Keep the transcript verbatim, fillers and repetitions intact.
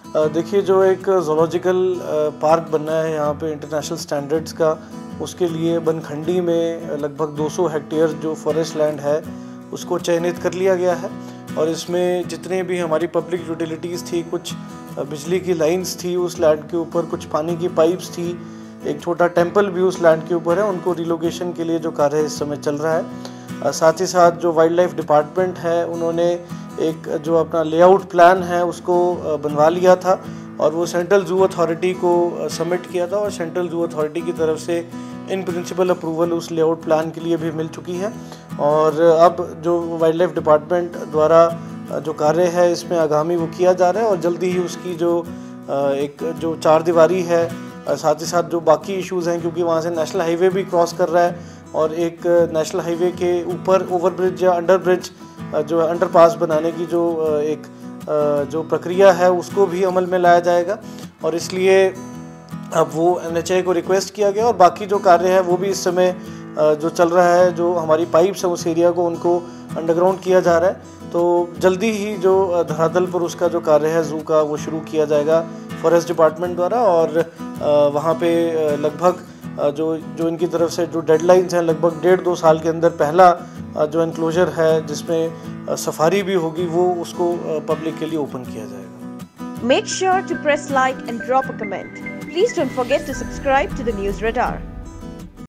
देखिए, जो एक ज़ूलॉजिकल पार्क बनना है यहाँ पे इंटरनेशनल स्टैंडर्ड्स का, उसके लिए बनखंडी में लगभग दो सौ हेक्टेयर जो फॉरेस्ट लैंड है उसको चयनित कर लिया गया है। और इसमें जितने भी हमारी पब्लिक यूटिलिटीज़ थी, कुछ बिजली की लाइंस थी उस लैंड के ऊपर, कुछ पानी की पाइप्स थी, एक छोटा टेंपल भी उस लैंड के ऊपर है, उनको रिलोकेशन के लिए जो कार्य इस समय चल रहा है। साथ ही साथ जो वाइल्ड लाइफ डिपार्टमेंट है उन्होंने एक जो अपना लेआउट प्लान है उसको बनवा लिया था और वो सेंट्रल जू अथॉरिटी को सबमिट किया था और सेंट्रल जू अथॉरिटी की तरफ से इन प्रिंसिपल अप्रूवल उस लेआउट प्लान के लिए भी मिल चुकी है। और अब जो वाइल्ड लाइफ डिपार्टमेंट द्वारा जो कार्य है इसमें आगामी वो किया जा रहा है और जल्दी ही उसकी जो एक जो चार दीवारी है, साथ ही साथ जो बाकी इश्यूज़ हैं, क्योंकि वहाँ से नेशनल हाईवे भी क्रॉस कर रहा है और एक नेशनल हाईवे के ऊपर ओवरब्रिज या अंडर ब्रिज जो अंडरपास बनाने की जो एक जो प्रक्रिया है उसको भी अमल में लाया जाएगा। और इसलिए अब वो एन एच ए को रिक्वेस्ट किया गया और बाकी जो कार्य है वो भी इस समय जो चल रहा है, जो हमारी पाइप्स है उस एरिया को उनको अंडरग्राउंड किया जा रहा है। तो जल्दी ही जो धरातल पर उसका जो कार्य है जू का वो शुरू किया जाएगा फॉरेस्ट डिपार्टमेंट द्वारा। और वहाँ पे लगभग जो जो इनकी तरफ से जो डेडलाइंस हैं, लगभग डेढ़ दो साल के अंदर पहला जो एनक्लोजर है जिसमें सफारी भी होगी वो उसको पब्लिक के लिए ओपन किया जाएगा। Make sure to press like and drop a comment. Please don't forget to subscribe to the News Radar.